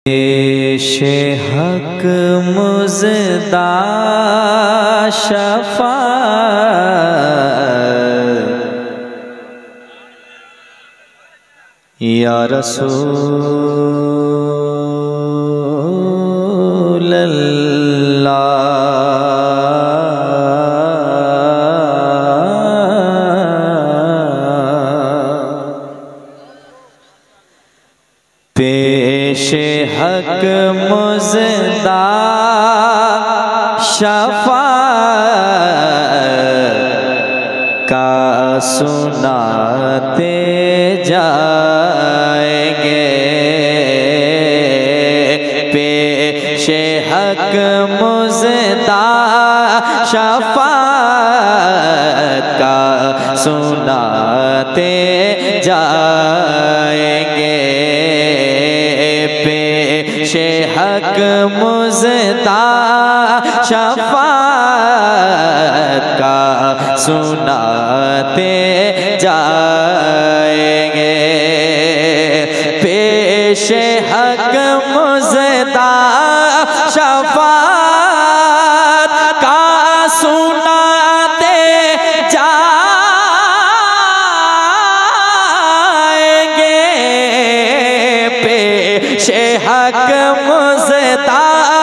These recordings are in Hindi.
पेशे हक मुज़दा शफ़ाअत या रसूल अल्लाह। पेशे हक मुज़दा शफ़ाअत का सुनाते जाएंगे। पेशे हक मुज़दा शफ़ाअत का सुनाते जाएंगे। पेशे हक मुज़दा शफ़ाअत का सुनाते जाएंगे। पेशे हक मुज़दा शफ़ाअत का सुनाते जाएंगे। पेशे हक मुज़दा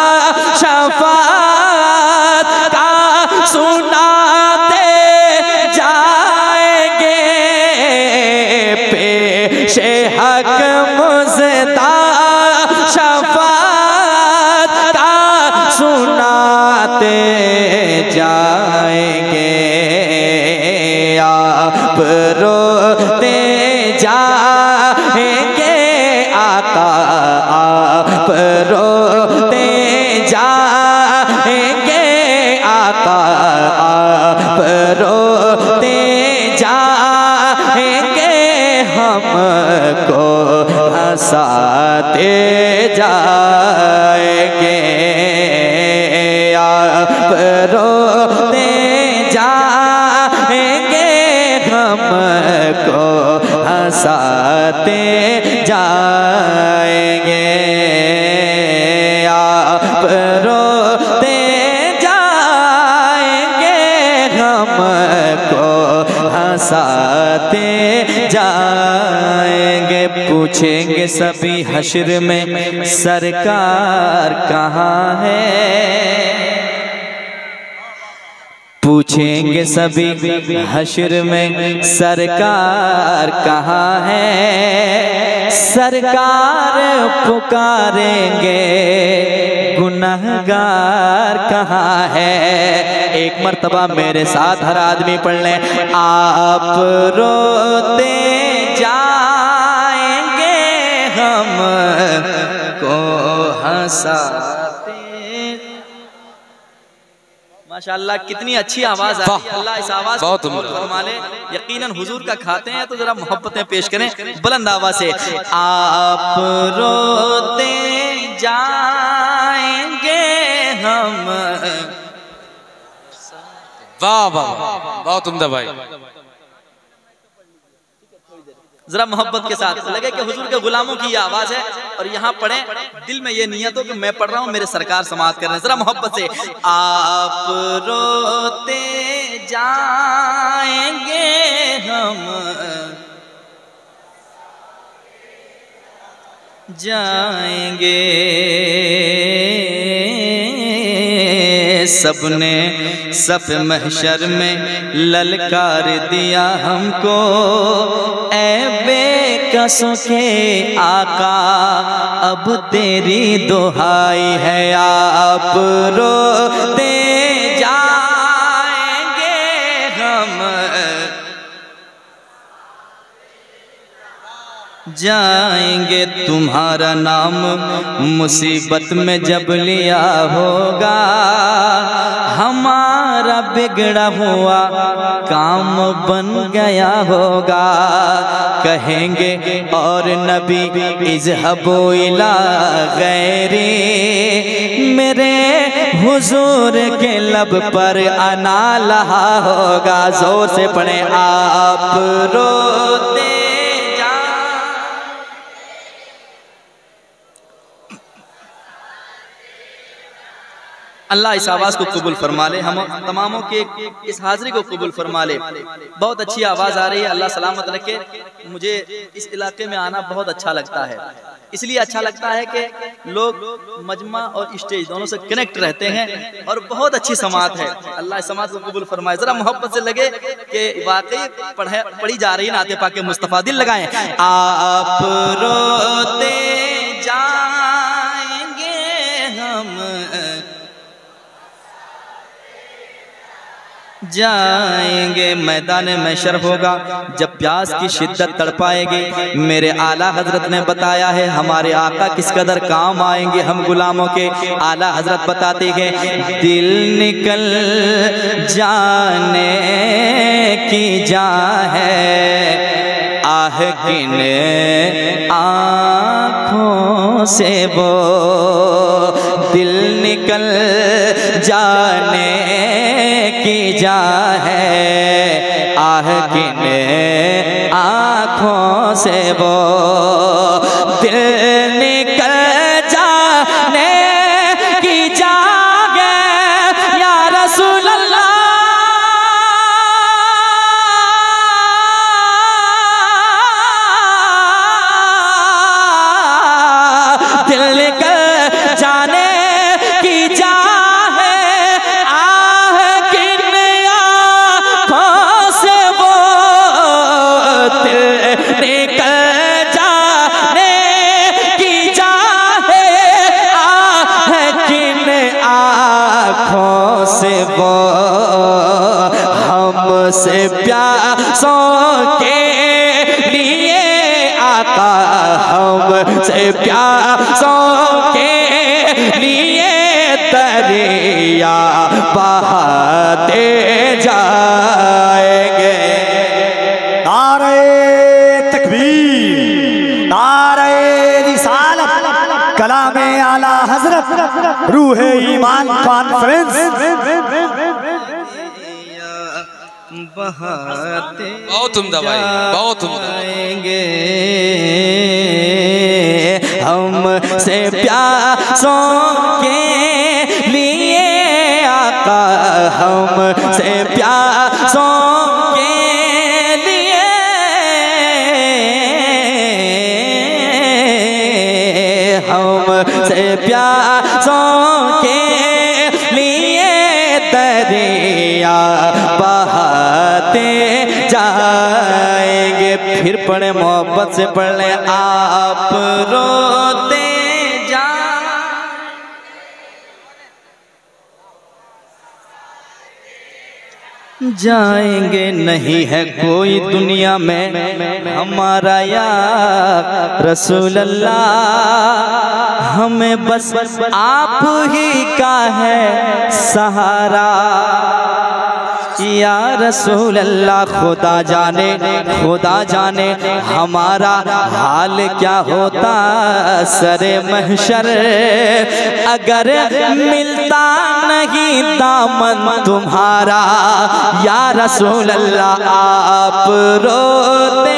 शफ़ाअत का सुनाते जाएंगे। पेशे हक मुज़दा शफ़ाअत का सुनाते जाएंगे। आप रोते जाएंगे आका, आप रोते जाएंगे आका, आप रोते जाएंगे। हमको हंसाते जाएंगे। आप रोते जाएंगे, हमको हंसाते जाएंगे। आप रोते जाएंगे, हमको हंसाते जाएंगे। पूछेंगे सभी हश्र में सरकार कहाँ है। पूछेंगे सभी हश्र में सरकार कहाँ है। सरकार पुकारेंगे गुनहगार कहाँ है। एक मर्तबा मेरे साथ हर आदमी पढ़ लें। आप रोते जाएंगे, हमको हंसाते। माशाअल्लाह कितनी अच्छी आवाज आ रही है। अल्लाह इस आवाज को बहुत फरमाले। यकीनन हुजूर का खाते हैं तो जरा मोहब्बतें पेश करें बुलंद आवाज से। आप रोते जाएंगे हम। वाह वाह, बहुत उम्दा भाई। जरा मोहब्बत के साथ लगे कि हुजूर के गुलामों की ये आवाज है और यहाँ पढ़े दिल में ये नियत हो कि मैं पढ़ रहा हूँ, मेरे सरकार समाअत कर रहे हैं। जरा मोहब्बत से। आप रोते जाएंगे हम जाएंगे। सबने सफ महशर में ललकार दिया हमको। ऐ बेकसों के आका अब तेरी दुहाई है। आप रोते जाएंगे हम जाएंगे। तुम्हारा नाम मुसीबत में जब लिया होगा, हमारा बिगड़ा हुआ काम बन गया होगा। कहेंगे और नबी इज़हबू इला गैरी, मेरे हुजूर के लब पर अना लहा होगा। जोर से पढ़े। आप रोते अल्लाह इस आवाज़ को कबूल फरमा ले, हम तमामों के इस हाज़िरी को कबूल फरमा ले। बहुत अच्छी आवाज़ आ रही है, अल्लाह सलामत रखे। मुझे इस इलाके में आना बहुत अच्छा लगता है, इसलिए अच्छा लगता है कि लोग मजमा और स्टेज दोनों से कनेक्ट रहते हैं और बहुत अच्छी समात है। अल्लाह इस समात को कबूल फरमाए। ज़रा मोहब्बत से लगे कि वाकई पढ़ी जा रही नाते पाक मुस्तफ़ा। दिल लगाएं। आप रोते जाएंगे हम जाएंगे, मैदान महशर होगा जब प्यास की शिद्दत तड़पाएगी। मेरे आला हजरत ने बताया है हमारे आका किस कदर काम आएंगे हम गुलामों के। आला हजरत बताते हैं दिल निकल जाने की जा है, आह किन आँखों से वो दिल निकल जाने की जा है, आह किन आँखों से वो दिल निकल जाने की जा है। या रसूल अल्लाह दिल निकल जाने की जा से प्यासों के लिए आका, हमसे प्यासों के लिए दरिया बहाते जाएंगे। नारे तकबीर, नारे रिसालत, कलामे आला हजरत, रूहे ईमान कॉन्फ्रेंस बहाते बहुत उम्दा भाई, बहुत उम्दा। हमसे प्यासों के लिए आका, हमसे प्यासों के लिए हमसे प्यासों के लिए दरिया बहाते जाएंगे। फिर पढ़े मोहब्बत से पढ़ ले। आप रोते जाएंगे, नहीं है कोई दुनिया में हमारा या रसूल अल्लाह, हमें बस आप ही का है सहारा। या रसूल अल्लाह खुदा जाने हमारा हाल क्या होता सरे महशर, अगर मिलता नहीं दामन तुम्हारा। या रसूल अल्लाह आप रोते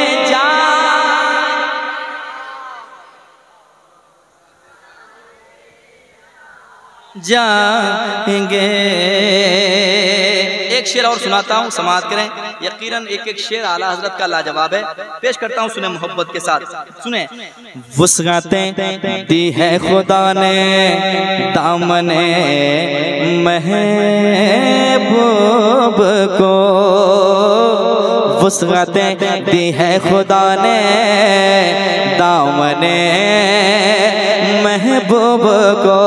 जाएंगे। एक शेर और सुनाता हूँ, समाअत करें। यकीनन एक एक शेर आला हजरत का लाजवाब है, पेश करता हूँ, सुने मोहब्बत के साथ। सुने। वुसअतें दी है खुदा ने दामने महबूब को, वुसअतें दी है खुदा ने दामने महबूब को,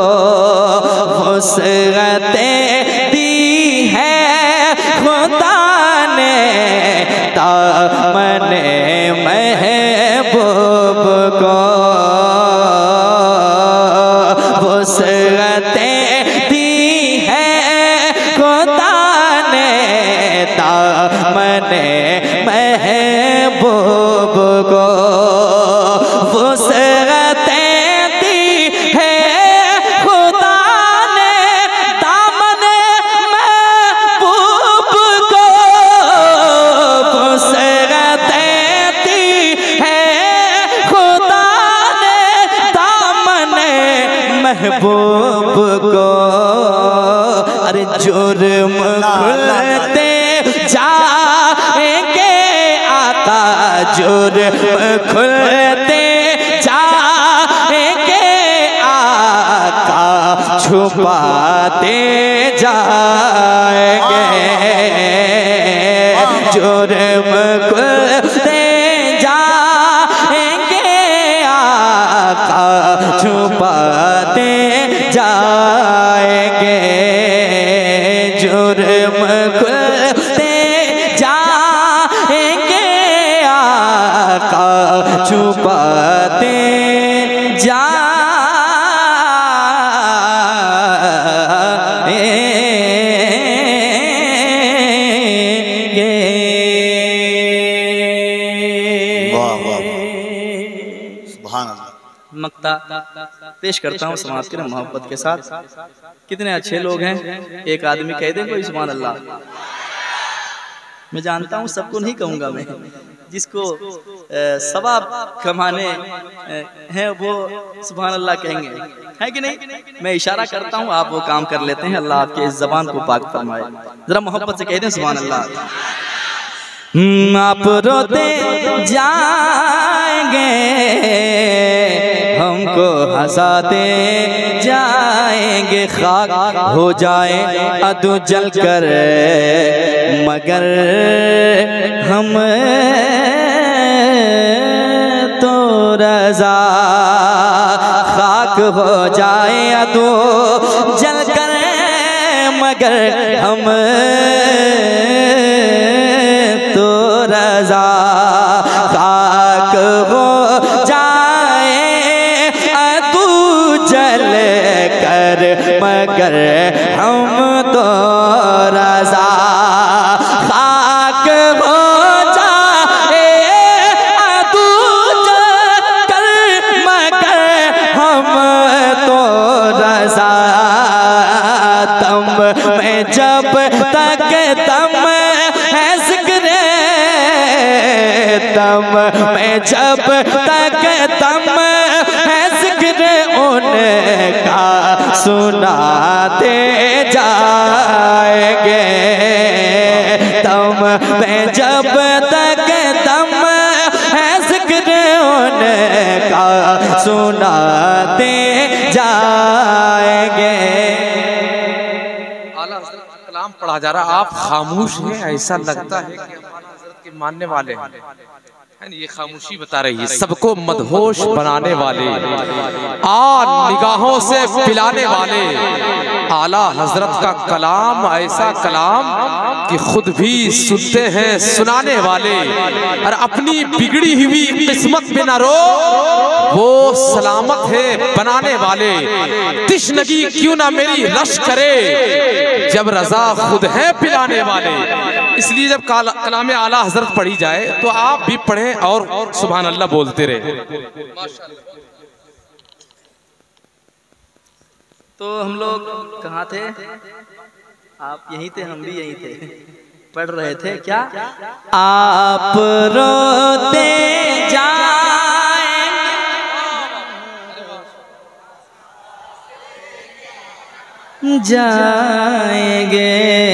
वुसअतें दी है खुदा ने दामने महबूब को, वुसअतें दी है खुदा ने दामने महबूब को, वुसअतें महबूब सबको अरे जुर्म खुलते जाएंगे आका, जुर्म खुलते जाएंगे आका, छुपाते जाएंगे, जुर्म खुलते जाएंगे आका, छुपाते जाएंगे, जुर्म खुलते जाएंगे आका, छुपाते मक्ता पेश करता हूँ समाज के मोहब्बत के साथ। कितने अच्छे लोग हैं, एक आदमी कह दे कोई सुभान अल्लाह। मैं जानता हूँ सबको नहीं कहूँगा मैं, जिसको सवाब कमाने हैं वो सुभान अल्लाह कहेंगे, है कि नहीं? मैं इशारा करता हूँ, आप वो काम कर लेते हैं। अल्लाह आपके इस जबान को पाक फरमाए। जरा मोहब्बत से कह दें सुभान अल्लाह। आप रोते जाएंगे, हमको हंसाते जाएंगे, खाक हो जाए अदू जल कर मगर हम तो रज़ा, खाक हो जाए अदू जल कर मगर हम तो रज़ा, खाक हो जाए तू जल कर मगर हम तो रज़ा, खाक हो जाए तू जल कर मगर हम तो रज़ा, दम में जब तक दम है ज़िक्र, दम में जब तक दम है ज़िक्र उनका सुनाते जाएंगे, दम में जब तक दम है ज़िक्र उनका सुनाते जाएंगे। आला कलाम पढ़ा जा रहा, आप खामोश हैं, ऐसा लगता है कि हज़रत के मानने वाले हैं। ये खामोशी बता रही है सबको मदहोश बनाने वाले, निगाहों से पिलाने वाले आला हजरत का कलाम, ऐसा कलाम कि खुद भी सुनते हैं सुनाने वाले, और अपनी बिगड़ी हुई किस्मत में न रो, वो सलामत है बनाने वाले। तिश्नगी क्यों ना मेरी रश करे, जब रजा खुद है पिलाने वाले। इसलिए जब कलाम आला हजरत पढ़ी जाए तो आप भी पढ़ें और सुभान अल्लाह बोलते रहे। तो हम लोग कहाँ थे? आप यहीं थे, हम भी यहीं थे, पढ़ रहे थे क्या? आप रोते जाएंगे